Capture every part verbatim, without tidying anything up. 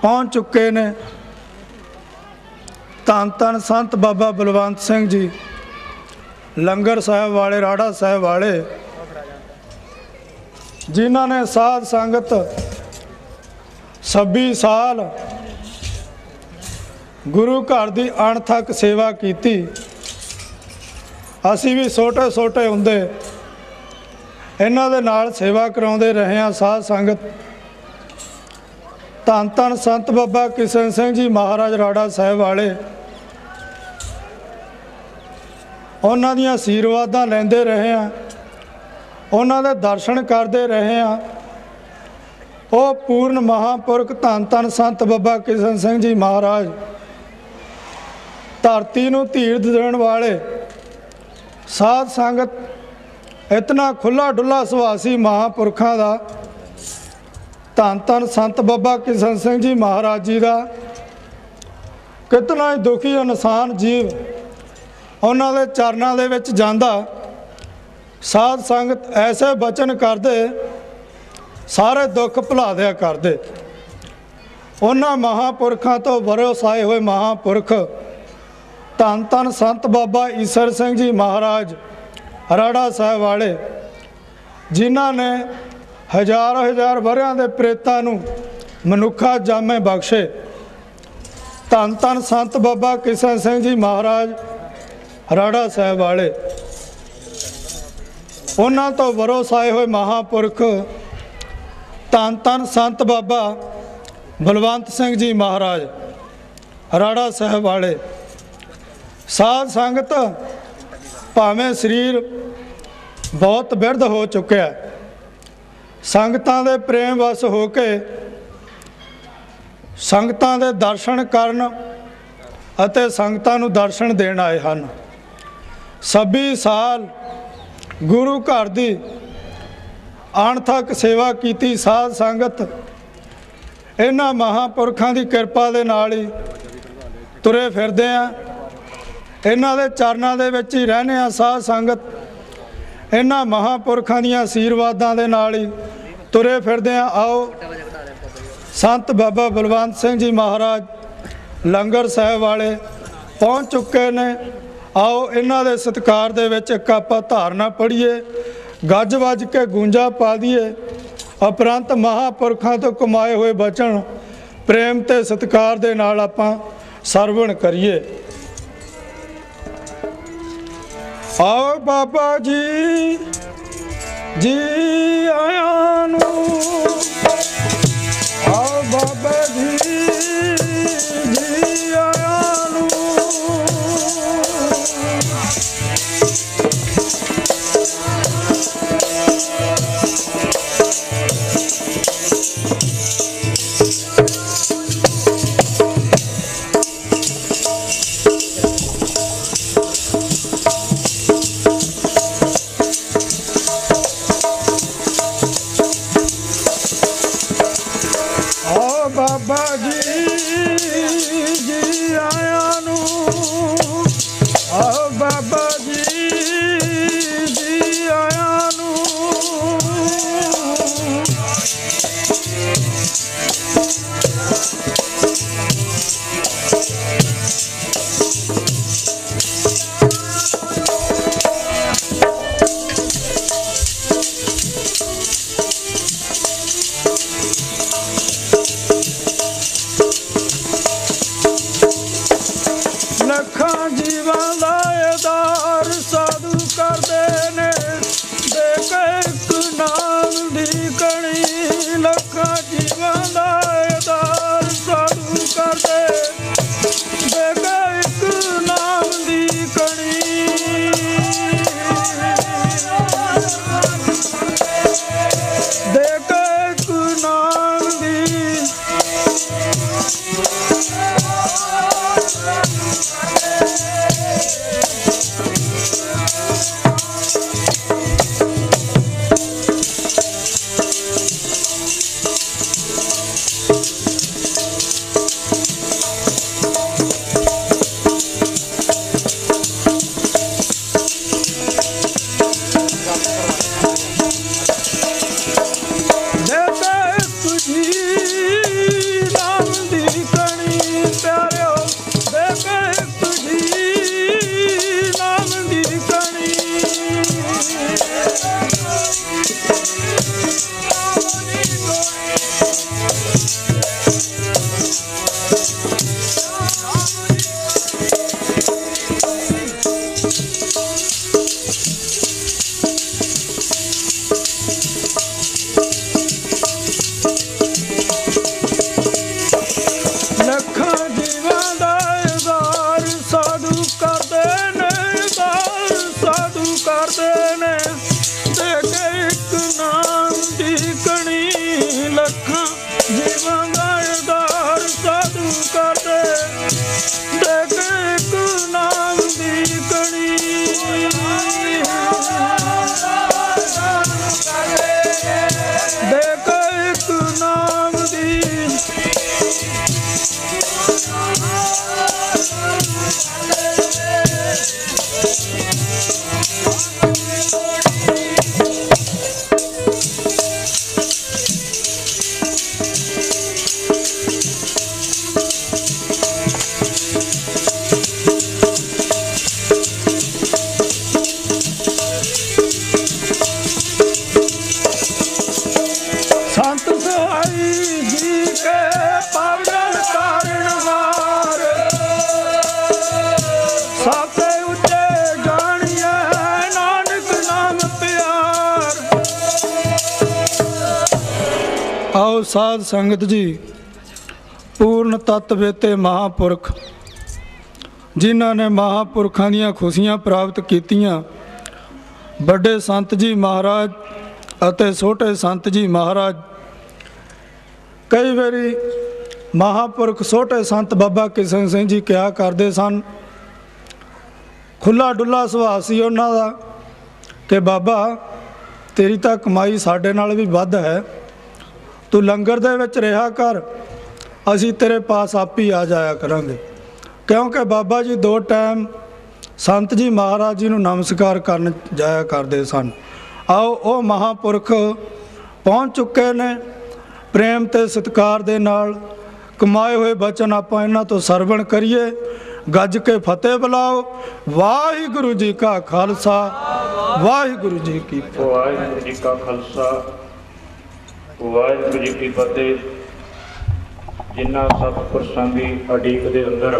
पहुँच चुके ने। धन धन संत बाबा बलवंत सिंह जी लंगर साहब वाले, राड़ा साहब वाले, जिन्हों ने साध संगत छब्बी साल गुरु घर की अणथक सेवा की। असी भी छोटे छोटे होंदे इन्हां दे नाल सेवा कराउंदे रहे हैं। साध संगत धन धन संत बाबा किशन सिंह जी महाराज राड़ा साहब वाले, उन्हां दीयां आशीर्वादां लैंदे रहे हैं, उन्हां दे दर्शन करते रहे हैं। वो पूर्ण महापुरख धन धन संत बाबा किशन सिंह जी महाराज धरती नूं धीर देण वाले, साध संगत इतना खुला डुला सुभासी महापुरखों का, धन धन संत बाबा किशन सिंह जी महाराज जी का कितना ही दुखी इंसान जीव उन्होंने चरणों दे विच जांदा, साध संगत ऐसे बचन करते सारे दुख भुला दिया करते। उन्होंने महापुरखों तो वरोसाए हुए महापुरख धन धन संत बाबा ईसर सिंह जी महाराज राड़ा साहब वाले, जिन्हों ने हज़ार हज़ार वरियां दे प्रेतां नूं मनुखा जामे बख्शे। धन धन संत बाबा किशन सिंह जी महाराज राड़ा साहब वाले, उन्हां तो वरोसाए हुए महापुरख धन धन संत बाबा बलवंत सिंह जी महाराज राड़ा साहब वाले। साध संगत भावें शरीर बहुत बिरध हो चुका है, संगतां दे प्रेम वश हो के संगतां दे दर्शन करन अते संगतां नूं दर्शन देण आए हन। छब्बी साल गुरु घर की अणथक सेवा की। साध संगत इन्हां महापुरखों की कृपा दे नाल ही तुरे फिरदे आ, इन्हां दे चरनां दे विच ही रहने आ। साध संगत इन्हां महापुरखों दी आशीर्वादां दे नाल ही तुरे फिरदे आ। आओ संत बाबा बलवंत सिंह जी महाराज लंगर साहब वाले पहुँच चुके ने। आओ इन्हां दे सत्कार दे विच इक आपां धारना पढ़ीए, गज वज के गूंजा पा दिए, उपरंत महापुरखों तो कमाए हुए बचन प्रेम ते सत्कार दे नाल आपां सरवण करिए। आओ बाबा जी जी आया नू, आओ बाबा जी जी आया नू। करते ने देख एक नाम दी कणी लखा जीवन गायदार साधु करते देख एक नाम दी कणी देख एक नाम दी संत सहाई जी के पावन कारण वार सापे उच्चे जानिए नानक नाम प्यार। आओ साध संगत जी, पूर्ण तत्व वेते महापुरख जिन्हां ने महापुरखां दीआं खुशियां प्राप्त कीतियां, बड़े संत जी महाराज ਅਤੇ ਛੋਟੇ ਸੰਤ ਜੀ ਮਹਾਰਾਜ। ਕਈ ਵਾਰੀ ਮਹਾਂਪੁਰਖ ਛੋਟੇ ਸੰਤ ਬਾਬਾ ਕਿਸ਼ਨ ਸਿੰਘ ਜੀ ਕਿਹਾ ਕਰਦੇ ਸਨ, ਖੁੱਲ੍ਹਾ ਡੁੱਲਾ ਸੁਭਾਅ ਸੀ ਉਹਨਾਂ ਦਾ, ਕਿ ਬਾਬਾ ਤੇਰੀ ਤਾਂ ਕਮਾਈ ਸਾਡੇ ਨਾਲ ਵੀ ਵੱਧ ਹੈ, ਤੂੰ ਲੰਗਰ ਦੇ ਵਿੱਚ ਰਿਹਾ ਕਰ, ਅਸੀਂ ਤੇਰੇ ਪਾਸ ਆਪ ਹੀ ਆ ਜਾਇਆ ਕਰਾਂਗੇ। ਕਿਉਂਕਿ ਬਾਬਾ ਜੀ ਦੋ ਟਾਈਮ ਸੰਤ ਜੀ ਮਹਾਰਾਜ ਜੀ ਨੂੰ ਨਮਸਕਾਰ ਕਰਨ ਜਾਇਆ ਕਰਦੇ ਸਨ। आओ वो महापुरख पहुँच चुके ने, प्रेम ते सत्कार दे नाल कमाए हुए बचन आपां इन्हां तो सरवण करिए। गज के फतेह बुलाओ। वाहिगुरु जी का खालसा, वाहिगुरु जी की फतेह। वाहिगुरु जी का खालसा, वाहिगुरु जी की फतेह। जिन्हां सतपुरशां दी अडीक दे अंदर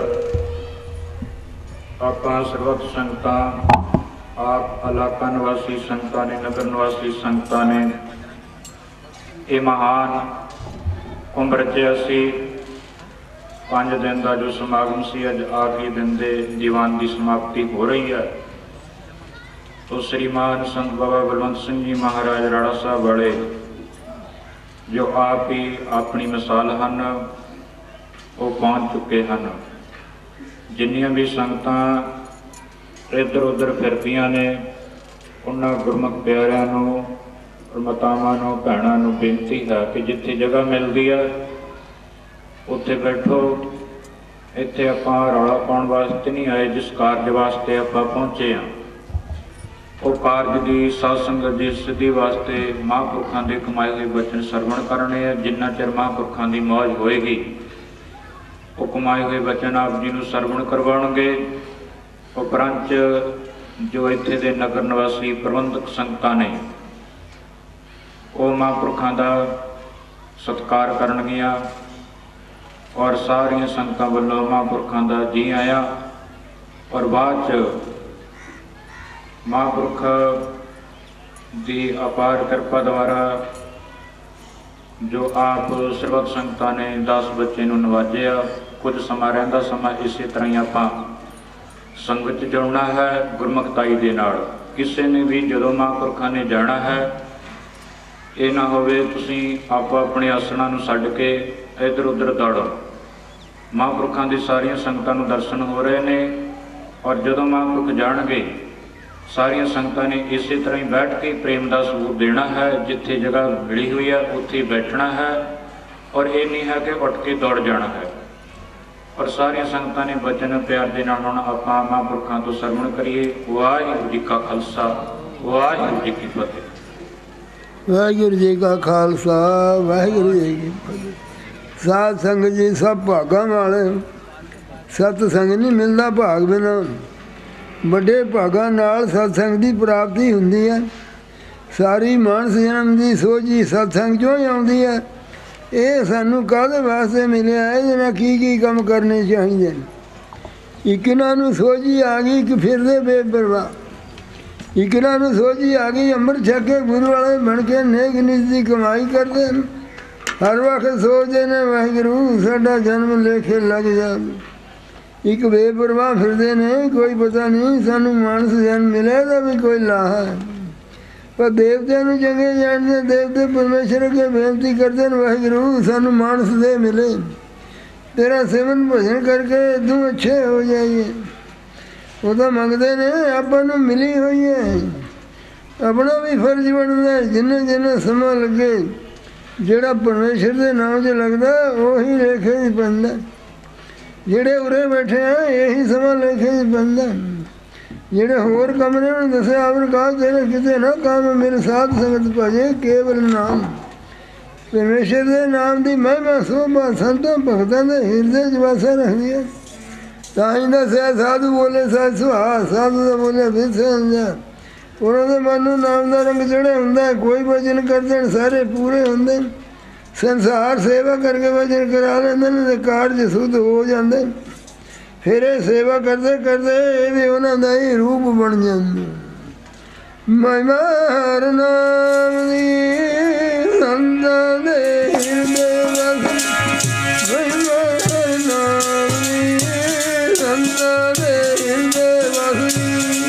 आपां सर्वत संगतां, आप इलाका निवासी संगतां ने, नगर निवासी संगतां ने ये महान कुंभ रचिया सी। पांच दिन का जो समागम सी, अज आखिरी दिन के दीवान की समाप्ति हो रही है। तो श्रीमान संत बाबा बलवंत सिंह जी महाराज राड़ा साहब वाले, जो आप ही अपनी मिसाल हैं, वो पहुँच चुके हैं। जिन्नियां भी संगतां इधर उधर फिरदियां ने, उन्होंने गुरमुख प्यारियां नूं और मातावां नूं, भैणां नूं बेनती है कि जिथे जगह मिलती है उत्थे बैठो। इत्थे आपां रौला पाउण वास्ते नहीं आए, जिस कारज वास्ते आपां पहुंचे हैं वो कारज की साध संगत की सिद्धि वास्ते महापुरखां दे कमाए हुए बचन सरवण करने हैं। जिन्ना चिर महापुरखां की मौज होएगी, वो कमाए हुए बचन आप जी नूं सरवण करवाउणगे। उपरंत जो इत्थे दे नगर निवासी प्रबंधक संगतां ने, वो महापुरखां दा सत्कार करनगियां और सारियां संगतां वल्लों महापुरखां दा जी आया। और बाद च महापुरख दी अपार कृपा द्वारा जो आप सर्वत संगतां ने दस बच्चे नूं नवाजिया। कुछ समा रहिंदा समा इसे तरह ही आपां संगत जुड़ना है गुरमुखताई दे नाल। किसी ने भी जदों महापुरखां ने जाना है, ये ना होवे तुसीं आपो अपने आसणां नूं छड्ड के इधर उधर दौड़ो। महापुरखां दी सारियां संगतां नूं दर्शन हो रहे ने, और जदों महापुरख जाणगे सारियां संगतां ने इसे तरह ही बैठ के प्रेम का सबूत देना है। जिथे जगह मिली हुई है उत्थे बैठना है, और ये नहीं है कि उठ के दौड़ जाना है। और सारिया संगतां ने बचन प्यार दे नाल हुण आपां महापुरखां तो सरवण करिए। वाहिगुरू जी का खालसा, वाहिगुरू जी की फतेह। वाहिगुरू जी का खालसा, वाहिगुरू जी की फतेह। साध संगत जी सब भागां वाले, सतसंग नहीं मिलता भाग बिना। बड़े भागां नाल सतसंग की प्राप्ति हुंदी है। सारी मानस जन्म की सोझी सतसंग चों ही आउंदी है। ये सानू काहदे वास्ते मिलिया, ये की की काम करने चाहिए। इकना नू सोझी आ गई कि फिरदे बेपरवाह। इकना नू सोझी आ गई अमृत छके गुरु वाले बन के नेक निज की कमाई करते हैं। हर वक्त सोचते ने वाहिगुरू साडा जन्म लेखे लग जाए। ਇੱਕ ਬੇਪਰਵਾਹ ਫਿਰਦੇ ਨੇ, ਕੋਈ ਪਤਾ ਨਹੀਂ ਸਾਨੂੰ ਮਾਨਸ ਜਨਮ ਮਿਲਿਆ ਦਾ ਵੀ ਕੋਈ ਲਾਹਾ ਹੈ। ਪਰ ਦੇਵਤਿਆਂ ਨੂੰ ਚੰਗੇ ਜਾਣਦੇ, ਦੇਵਤੇ ਪਰਮੇਸ਼ਰ ਅੱਗੇ ਬੇਨਤੀ ਕਰਦੇ ਨੇ, ਵਾਹਿਗੁਰੂ ਸਾਨੂੰ ਮਾਨਸ ਦੇ ਮਿਲੇ, ਤੇਰਾ ਸਿਮਰਨ ਭਜਨ ਕਰਕੇ ਤੂੰ ਅੱਛੇ ਹੋ ਜਾਈਏ। ਉਹ ਤਾਂ ਮੰਗਦੇ ਨੇ, ਆਪਾਂ ਨੂੰ ਮਿਲੀ ਹੋਈ ਹੈ, ਆਪਣਾ ਵੀ ਫਰਜ਼ ਬਣਦਾ। ਜਿੰਨੇ ਜਿੰਨੇ ਸਮਾਂ ਲੱਗੇ, ਜਿਹੜਾ ਪਰਮੇਸ਼ਰ ਦੇ ਨਾਮ 'ਚ ਲੱਗਦਾ ਉਹੀ ਲੇਖੇ 'ਚ ਪੈਂਦਾ। ਜਿਹੜੇ ਉਰੇ ਬੈਠੇ ਆ ਇਹੀ ਸਮਾਂ ਲੇਖੇ 'ਚ ਪੈਂਦਾ। ਜਿਹੜੇ ਹੋਰ ਕੰਮ ਨੇ ਉਹਨੂੰ ਦੱਸਿਆ ਆਪਨ ਕਹਾ ਤੇਰੇ ਕਿਤੇ ਨਾ ਕੰਮ, ਮੇਰੇ ਸਾਧ ਸੰਗਤ ਭਜੇ ਕੇਵਲ ਨਾਮ। ਪਰਮੇਸ਼ਰ ਦੇ ਨਾਮ ਦੀ ਮਹਿਮਾ ਸੋਭਾ ਸੰਤਾਂ ਭਗਤਾਂ ਦੇ ਹਿਰਦੇ 'ਚ ਵਾਸਾ ਰੱਖਦੀ ਹੈ। ਤਾਂ ਹੀ ਦੱਸਿਆ ਸਾਧੂ ਬੋਲੇ ਸਾਧ ਸੁਹਾ, ਸਾਧੂ ਦਾ ਬੋਲੇ ਵਿਸੇ ਅੰਜਾ। ਉਹਨਾਂ ਦੇ ਮਨ ਨੂੰ ਨਾਮ ਦਾ ਰੰਗ ਚੜ੍ਹਿਆ ਹੁੰਦਾ। ਕੋਈ ਵਚਨ ਕਰਦੇ ਨੇ ਸਾਰੇ ਪੂਰੇ ਹੁੰਦੇ। ਸੰਸਾਰ ਸੇਵਾ ਕਰਕੇ ਵਚਨ ਕਰਾ ਲੈਂਦੇ ਨੇ ਤੇ ਕਾਰਜ ਸੁਧ ਹੋ ਜਾਂਦੇ। ਫਿਰ ਇਹ ਸੇਵਾ ਕਰਦੇ ਕਰਦੇ ਇਹ ਵੀ ਉਹਨਾਂ ਦਾ ਹੀ ਰੂਪ ਬਣ ਜਾਂਦਾ। ਮਹਿਮਾ ਹਰ ਨਾਮ ਦੀ ਸੰਤਾਂ ਦੇ ਹਿਰਦੇ ਵਸ, ਮਹਿਮਾ ਹਰ ਨਾਮ ਦੀ ਸੰਤਾਂ ਦੇ ਹਿਰਦੇ ਵਸਦੀ।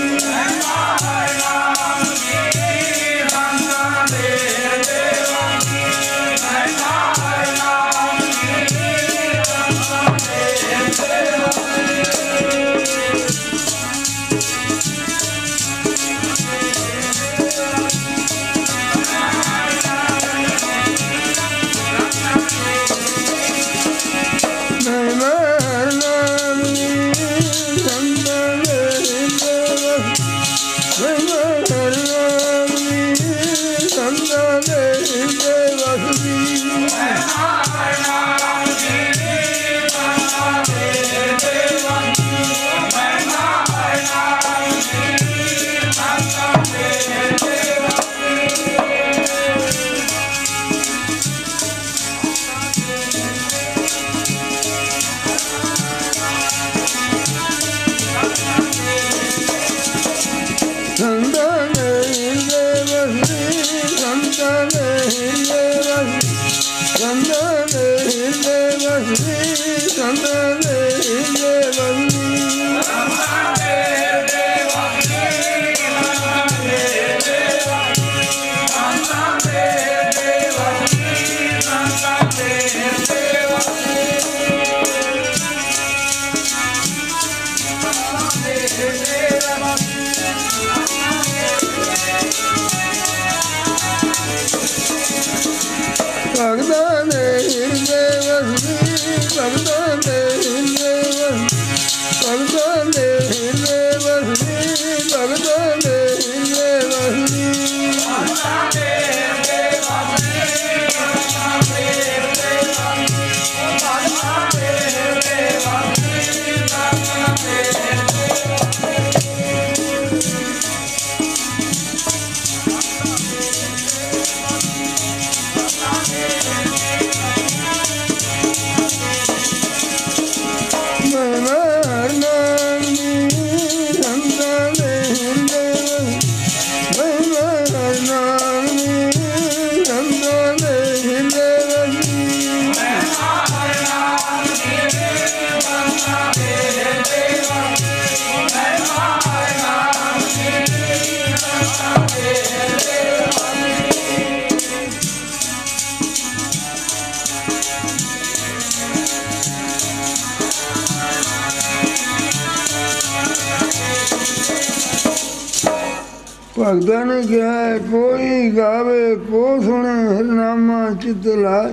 ਭਗਤਾਂ ਨੇ ਕਿਹਾ ਕੋਈ ਗਾਵੇ ਕੋ ਸੁਣੇ ਹਰਨਾਮਾ ਚਿਤ ਲਾਇ,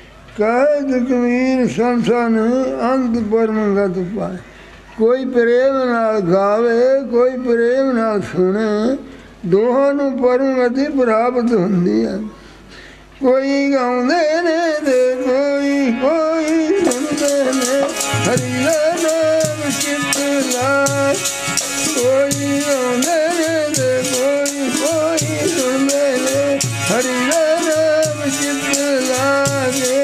ਕਹਿ ਕਬੀਰ ਸੰਸਾਨ ਅੰਤ ਪਰਮਗਤ ਪਾਏ। ਕੋਈ ਪ੍ਰੇਮ ਨਾਲ ਗਾਵੇ, ਕੋਈ ਪ੍ਰੇਮ ਨਾਲ ਸੁਣੇ, ਦੋਹਾਂ ਨੂੰ ਪਰਮਗਤੀ ਪ੍ਰਾਪਤ ਹੁੰਦੀ ਹੈ। ਕੋਈ ਗਾਉਂਦੇ ਨੇ ਤੇ ਕੋਈ ਕੋਈ ਸੁਣਦੇ ਨੇ, ਹਰੀ ਦਾ ਨਾਮ ਚਿਤ ਲਾਇ। ਕੋਈ ਗਾਉਂਦੇ ਨੇ ਤੇ ਕੋਈ ਕੋਈ ਸੁਣਦੇ ਨੇ, ਹਰੀ ਦਾ ਨਾਮ ਚਿਤ ਲਾਗੇ।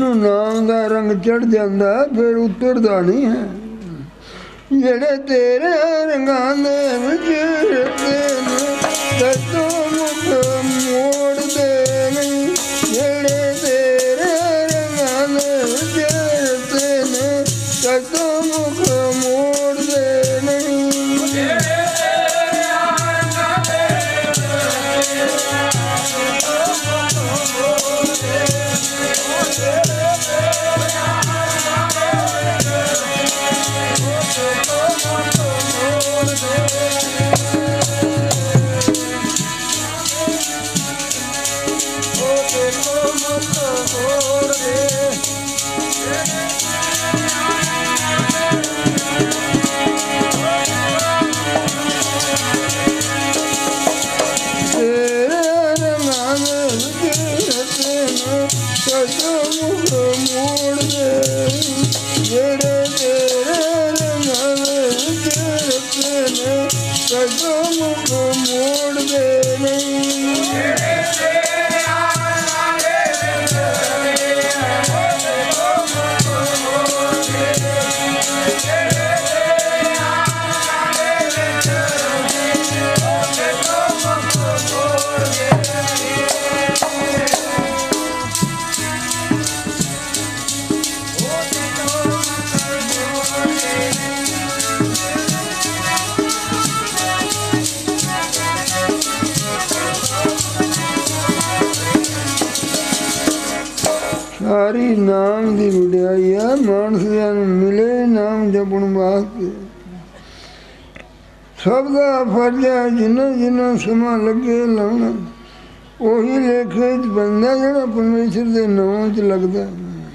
ਜਿਹਨੂੰ ਨਾਮ ਦਾ ਰੰਗ ਚੜ ਜਾਂਦਾ ਫਿਰ ਉਤਰਦਾ ਨਹੀਂ ਹੈ। ਜਿਹੜੇ ਤੇਰੇ ਰੰਗਾਂ ਦੇ ਵਿੱਚ ਰਤੇ ਨੇ ਕਦੋਂ ਮੁਖ ਮੋੜਦੇ ਨਹੀਂ। ਜਿਹੜੇ ਤੇਰੇ ਰੰਗਾਂ ਦੇ ਵਿੱਚ ਰਤੇ ਨੇ ਕਦੋਂ ਮੁਖ ਮੋੜਦੇ ਨਹੀਂ। ਸਾਰੀ ਨਾਮ ਦੀ ਵਡਿਆਈ ਆ। ਮਾਨਸਿਆਂ ਨੂੰ ਮਿਲੇ ਨਾਮ ਜਪਣ ਵਾਸਤੇ ਸਭ ਦਾ ਫਰਜ਼ ਹੈ। ਜਿੰਨਾ ਜਿੰਨਾ ਸਮਾਂ ਲੱਗੇ ਲਾਉਣਾ ਉਹੀ ਲੇਖੇ 'ਚ ਬੰਦਾ ਜਿਹੜਾ ਪਰਮੇਸ਼ਰ ਦੇ ਨਾਮ 'ਚ ਲੱਗਦਾ।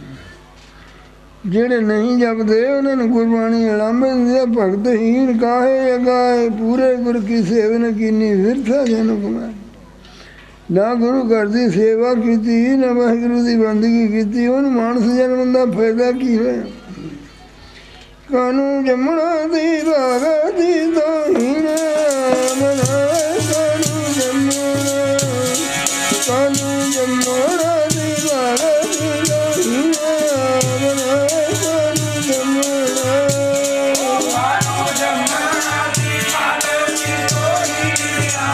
ਜਿਹੜੇ ਨਹੀਂ ਜਪਦੇ ਉਹਨਾਂ ਨੂੰ ਗੁਰਬਾਣੀ ਅਲਾਮੇ ਦਿੰਦੇ ਭਗਤਹੀਨ ਕਾਹੇ ਅਗਾਏ ਪੂਰੇ ਗੁਰ ਕੀ ਸੇਵਨ ਕੀਨੀ ਵਿਰਥਾ ਜਨ ਕਮਾਏ। ਨਾ ਗੁਰੂ ਘਰ ਦੀ ਸੇਵਾ ਕੀਤੀ ਨਾ ਵਾਹਿਗੁਰੂ ਦੀ ਬੰਦਗੀ ਕੀਤੀ ਉਹਨੂੰ ਮਾਨਸ ਜਨਮ ਦਾ ਫਾਇਦਾ ਕੀ ਹੋਇਆ। ਕਾਨੂੰ ਜੰਮਣਾ ਦੀ ਬਾਗਾ ਦੀ ਦੋਹੀਣਾ ਮਨਾ ਕਾਨੂੰ ਜੰਮਣਾ ਕਾਨੂੰ ਜੰਮਣਾ ਦੀ ਬਾਗਾ ਦੀ ਦੋਹੀਣਾ ਮਨਾ ਕਾਨੂੰ ਜੰਮਣਾ ਕਾਨੂੰ ਜੰਮਣਾ ਦੀ ਬਾਗਾ ਦੀ ਦੋਹੀਣਾ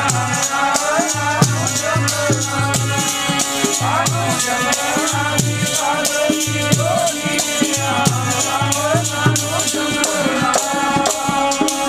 Oh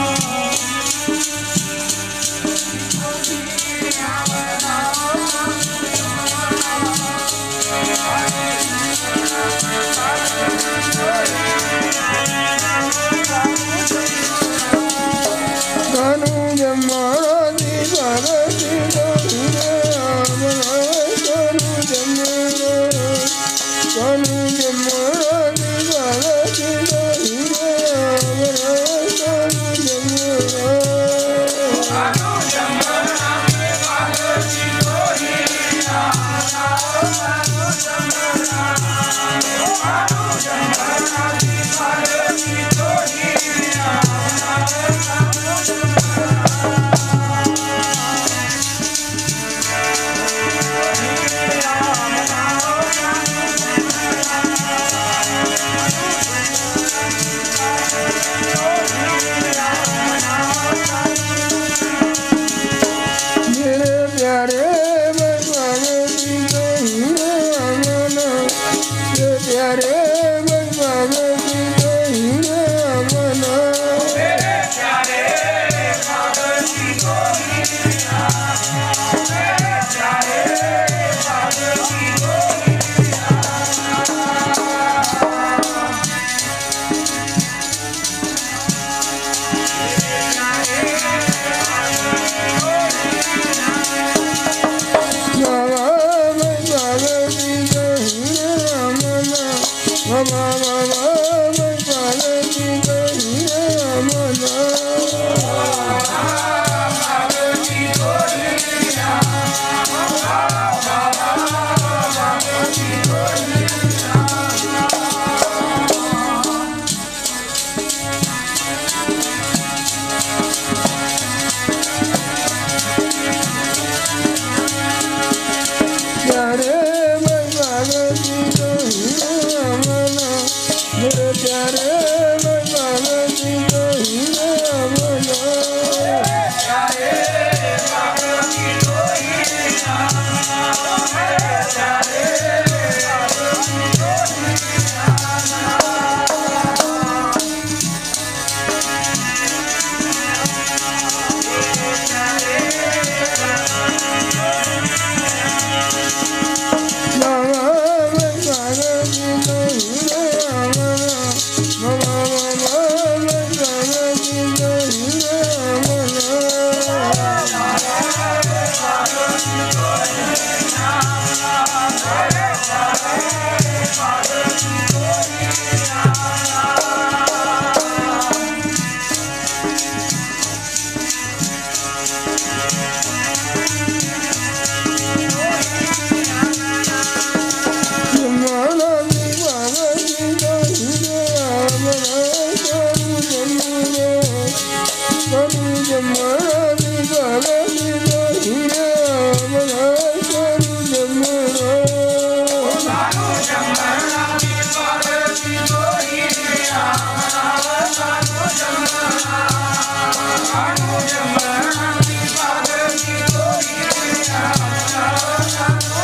ਜੰਮਣਾ ਦੀ ਭਗਤੀ ਹੀਰੇ ਬਣਾ ਕਰੂ ਜੰਮਣਾ ਸਾਨੂੰ ਜੰਮਣਾ ਦੀ ਭਗਤੀ ਹੀਰੇ ਆਵਣਾ ਸਾਨੂੰ ਜੰਮਣਾ ਸਾਨੂੰ ਜੰਮਣਾ ਦੀ ਭਗਤੀ ਹੀਰੇ ਆਵਣਾ ਸਾਨੂੰ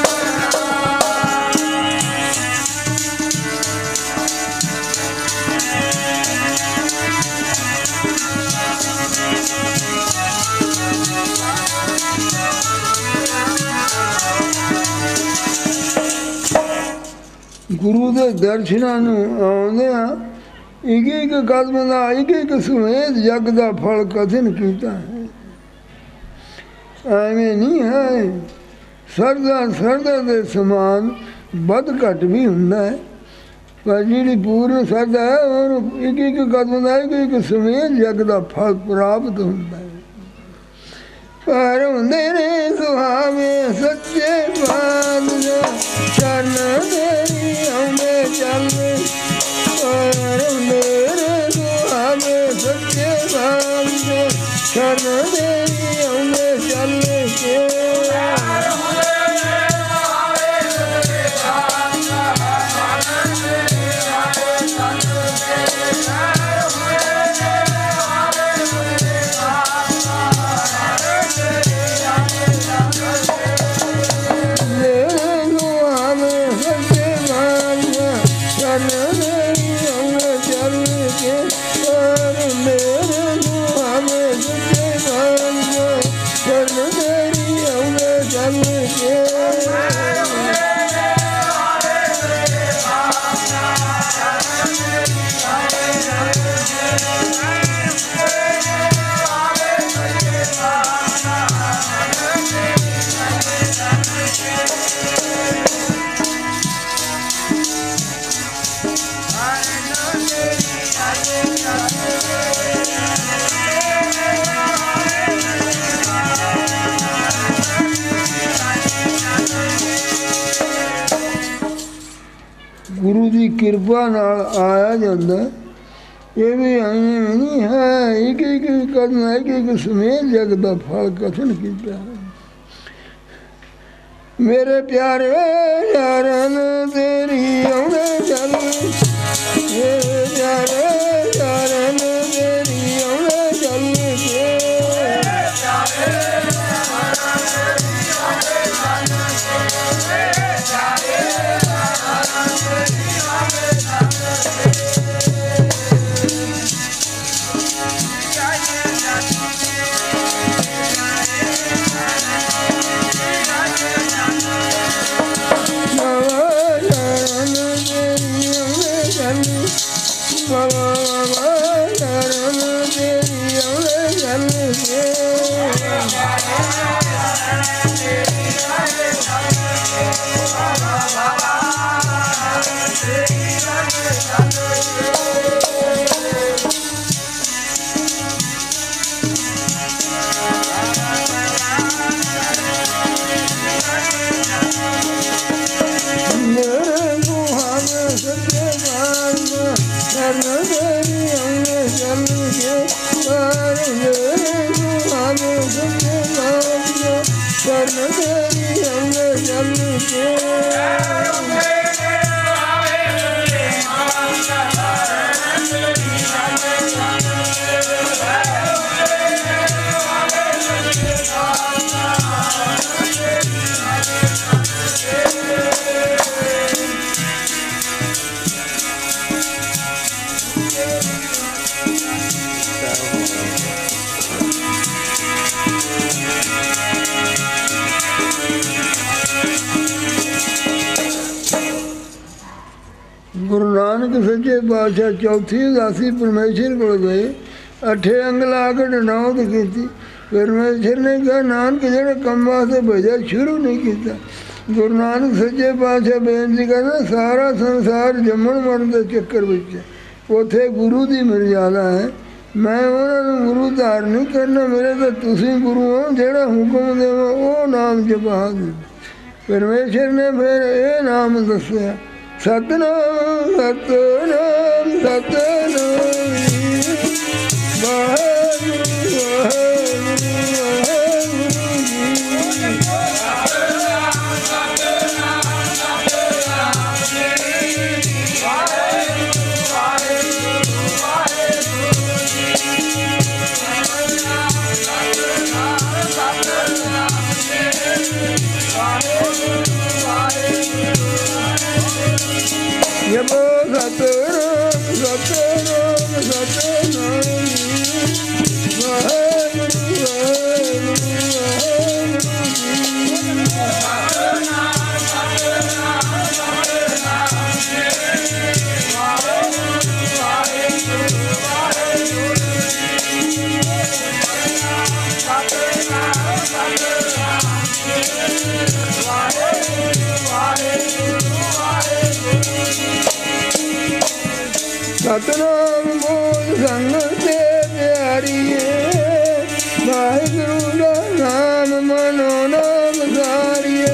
ਗੁਰੂ ਦੇ ਦਰਸ਼ਨਾਂ ਨੂੰ ਆਉਂਦਿਆਂ ਇੱਕ ਇੱਕ ਕਦਮ ਦਾ ਇੱਕ ਇੱਕ ਸਮੇਤ ਜਗ ਦਾ ਫਲ ਕਥਨ ਕੀਤਾ ਹੈ। ਐਵੇਂ ਨਹੀਂ ਹੈ, ਸਰਦਾ ਸਰਦਾ ਦੇ ਸਮਾਨ ਵੱਧ ਘੱਟ ਵੀ ਹੁੰਦਾ ਹੈ, ਪਰ ਜਿਹੜੀ ਪੂਰਨ ਸਰਦਾ ਹੈ ਉਹਨੂੰ ਇੱਕ ਇੱਕ ਕਦਮ ਦਾ ਇੱਕ ਇੱਕ ਸਮੇਤ ਜਗ ਦਾ ਫਲ ਪ੍ਰਾਪਤ ਹੁੰਦਾ ਹੈ। ਪਰ ਹੁੰਦੇ ਨੇ ਸੁਹਾਵੇ ਸੱਚੇ ਬਾਦਸ਼ਾਹ ਸ਼ਰਨ ਤੇਰੀ ਆਉਂਦੇ ਚੱਲ ਪਰ ਹੁੰਦੇ ਨੇ ਸੁਹਾਵੇ ਸੱਚੇ ਬਾਦਸ਼ਾਹ ਸ਼ਰਨ ਤੇਰੀ ਆਉਂਦੇ ਚੱਲ ਕੇ ਗੁਰੂ ਦੀ ਕਿਰਪਾ ਨਾਲ ਆਇਆ ਜਾਂਦਾ। ਇਹ ਵੀ ਐਵੇਂ ਨਹੀਂ ਹੈ, ਇੱਕ ਇੱਕ ਕਰਨਾ ਇੱਕ ਇੱਕ ਸਮੇਤ ਜਗ ਦਾ ਫਲ ਕਥਨ ਕੀਤਾ। ਮੇਰੇ ਪਿਆਰੇ ਯਾਰਨ ਤੇਰੀ ਆਉਂਦੇ ਚੱਲ ਮੇਰੇ ਪਿਆਰੇ ਯਾਰਨ ਤੇਰੀ ਆਉਂਦੇ ਚੱਲ ਕੇ ਗੁਰੂ ਨਾਨਕ ਸੱਚੇ ਪਾਤਸ਼ਾਹ ਚੌਥੀ ਉਦਾਸੀ ਪਰਮੇਸ਼ਰ ਕੋਲ ਗਏ, ਅਠੇ ਅੰਗ ਲਾ ਕੇ ਡਨਾਉਤ ਕੀਤੀ। ਪਰਮੇਸ਼ਰ ਨੇ ਕਿਹਾ ਨਾਨਕ ਜਿਹੜੇ ਕੰਮ ਵਾਸਤੇ ਭੇਜਿਆ ਸ਼ੁਰੂ ਨਹੀਂ ਕੀਤਾ। ਗੁਰੂ ਨਾਨਕ ਸੱਚੇ ਪਾਤਸ਼ਾਹ ਬੇਨਤੀ ਕਰਦਾ, ਸਾਰਾ ਸੰਸਾਰ ਜੰਮਣ ਮਰਨ ਦੇ ਚੱਕਰ ਵਿੱਚ, ਉੱਥੇ ਗੁਰੂ ਦੀ ਮਰਜ਼ਾਦਾ ਹੈ। ਮੈਂ ਉਹਨਾਂ ਨੂੰ ਗੁਰੂ ਧਾਰ ਨਹੀਂ ਕਰਨਾ, ਮੇਰੇ ਤਾਂ ਤੁਸੀਂ ਗੁਰੂ ਹੋ, ਜਿਹੜਾ ਹੁਕਮ ਦੇਵਾਂ ਉਹ ਨਾਮ ਜਪਾ ਦੇ। ਪਰਮੇਸ਼ਰ ਨੇ ਫਿਰ ਇਹ ਨਾਮ ਦੱਸਿਆ, ਸਤਨਾਮ ਸਤਨਾਮ ਸਤਨਾਮ ਵਾਹਿਗੁਰੂ ਵਾਹਿਗੁਰੂ। ਸਤਨਾਮ ਬੋਲ ਸੰਗ ਤੇ ਪਿਆਰੀਏ ਵਾਹਿਗੁਰੂ ਦਾ ਨਾਮ ਮਨੋ ਨਾਮ ਧਾਰੀਏ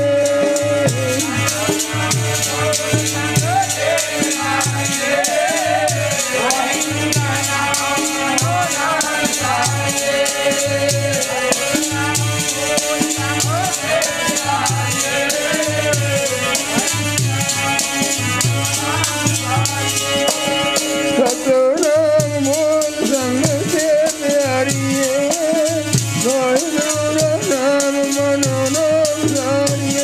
ਸਤਨਾਮ ਬੋਲ ਸੰਗ ਤੇ ਪਿਆਰੀਏ ਵਾਹਿਗੁਰੂ ਦਾ ਨਾਮ ਮਨੋ ਨਾਮ ਧਾਰੀਏ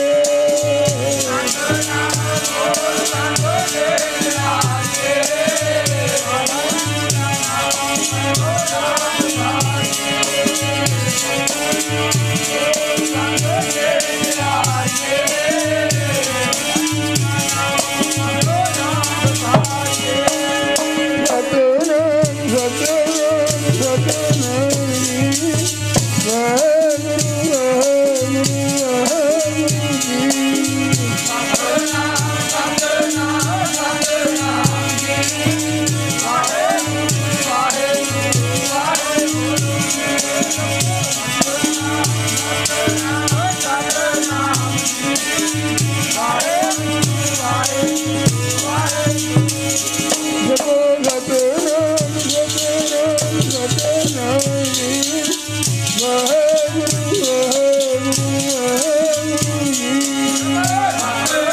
ਸਤਨਾਮ ਸਤਨਾਮ ਸਤਨਾਮ ਜੀ ਵਾਹਿਗੁਰੂ ਵਾਹਿਗੁਰੂ ਵਾਹਿਗੁਰੂ ਜੀ ਜਪੋ ਸਤਨਾਮ ਸਤਨਾਮ ਸਤਨਾਮ ਜੀ ਵਾਹਿਗੁਰੂ ਵਾਹਿਗੁਰੂ ਵਾਹਿਗੁਰੂ ਜੀ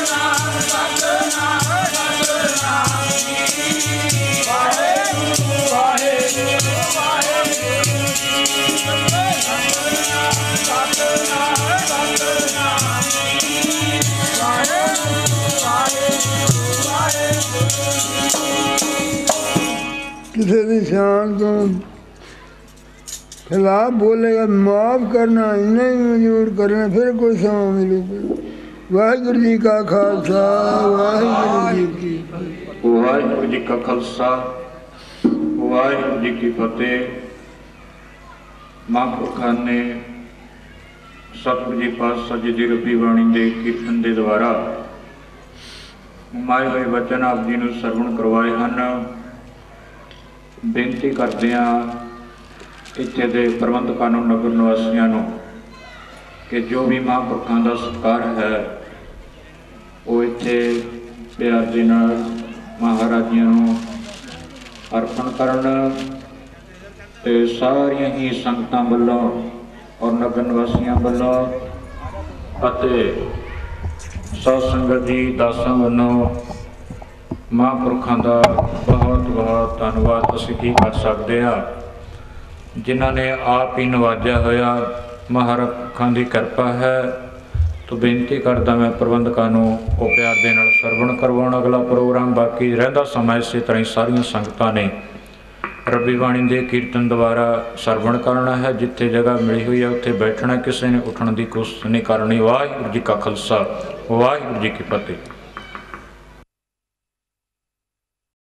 ਕਿਸੇ ਦੀ ਸ਼ਾਨ ਤੋਂ ਖਿਲਾਫ ਬੋਲੇਗਾ ਮਾਫ ਕਰਨਾ ਇੰਨਾ ਹੀ ਮਨਜ਼ੂਰ ਕਰਨਾ ਫਿਰ ਕੋਈ ਸਮਾਂ ਮਿਲੂਗਾ ਵਾਹਿਗੁਰੂ ਜੀ ਕਾ ਖਾਲਸਾ ਵਾਹਿਗੁਰੂ ਜੀ ਕੀ ਫਤਿਹ ਵਾਹਿਗੁਰੂ ਜੀ ਕਾ ਖਾਲਸਾ ਵਾਹਿਗੁਰੂ ਜੀ ਕੀ ਫਤਿਹ। ਮਹਾਂਪੁਰਖਾਂ ਨੇ ਸਤਿਗੁਰੂ ਜੀ ਪਾਤਸ਼ਾਹ ਜੀ ਦੀ ਰੱਬੀ ਬਾਣੀ ਦੇ ਕੀਰਤਨ ਦੇ ਦੁਆਰਾ ਮਾਏ ਹੋਏ ਵਚਨ ਆਪ ਜੀ ਨੂੰ ਸਰਵਣ ਕਰਵਾਏ ਹਨ। ਬੇਨਤੀ ਕਰਦੇ ਹਾਂ ਇੱਥੇ ਦੇ ਪ੍ਰਬੰਧਕਾਂ ਨੂੰ, ਨਗਰ ਨਿਵਾਸੀਆਂ ਨੂੰ ਕਿ ਜੋ ਵੀ ਮਹਾਂਪੁਰਖਾਂ ਦਾ ਸਤਿਕਾਰ ਹੈ ਉਹ ਇੱਥੇ ਪਿਆਰ ਦੇ ਨਾਲ ਮਹਾਰਾਜ ਜੀ ਨੂੰ ਅਰਪਣ ਕਰਨ ਤੇ ਸਾਰੀਆਂ ਹੀ ਸੰਗਤਾਂ ਵੱਲੋਂ ਔਰ ਨਗਰ ਨਿਵਾਸੀਆਂ ਵੱਲੋਂ ਅਤੇ ਸਾਧ ਸੰਗਤ ਜੀ ਦਾਸਾਂ ਵੱਲੋਂ ਮਹਾਂਪੁਰਖਾਂ ਦਾ ਬਹੁਤ ਬਹੁਤ ਧੰਨਵਾਦ ਅਸੀਂ ਕੀ ਕਰ ਸਕਦੇ ਹਾਂ, ਜਿਨ੍ਹਾਂ ਨੇ ਆਪ ਹੀ ਨਵਾਜਿਆ ਹੋਇਆ। ਮਹਾਂਪੁਰਖਾਂ ਦੀ ਕਿਰਪਾ ਹੈ। ਤੋ ਬੇਨਤੀ ਕਰਦਾ ਮੈਂ ਪ੍ਰਬੰਧਕਾਂ ਨੂੰ ਉਹ ਪਿਆਰ ਦੇ ਨਾਲ ਸਰਵਣ ਕਰਵਾਉਣ। ਅਗਲਾ ਪ੍ਰੋਗਰਾਮ ਬਾਕੀ ਰਹਿੰਦਾ ਸਮਾਂ ਇਸੇ ਤਰ੍ਹਾਂ ਹੀ ਸਾਰੀਆਂ ਸੰਗਤਾਂ ਨੇ ਰੱਬੀ ਬਾਣੀ ਦੇ ਕੀਰਤਨ ਦੁਆਰਾ ਸਰਵਣ ਕਰਨਾ ਹੈ। ਜਿੱਥੇ ਜਗ੍ਹਾ ਮਿਲੀ ਹੋਈ ਹੈ ਉੱਥੇ ਬੈਠਣਾ, ਕਿਸੇ ਨੇ ਉੱਠਣ ਦੀ ਕੋਸ਼ਿਸ਼ ਨਹੀਂ ਕਰਨੀ। ਵਾਹਿਗੁਰੂ ਜੀ ਕਾ ਖਾਲਸਾ ਵਾਹਿਗੁਰੂ ਜੀ ਕੀ ਫਤਿਹ।